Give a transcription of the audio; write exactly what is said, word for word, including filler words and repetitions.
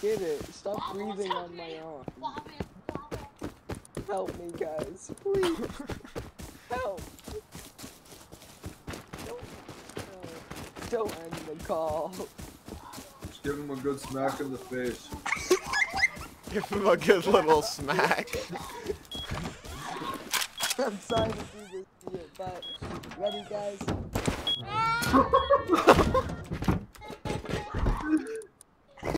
get it. Stop breathing on my arm. Help me, guys. Please. Help. Don't, uh, don't end the call. Just give him a good smack in the face. Give him a good little smack. I'm sorry to do this to you, but ready, guys?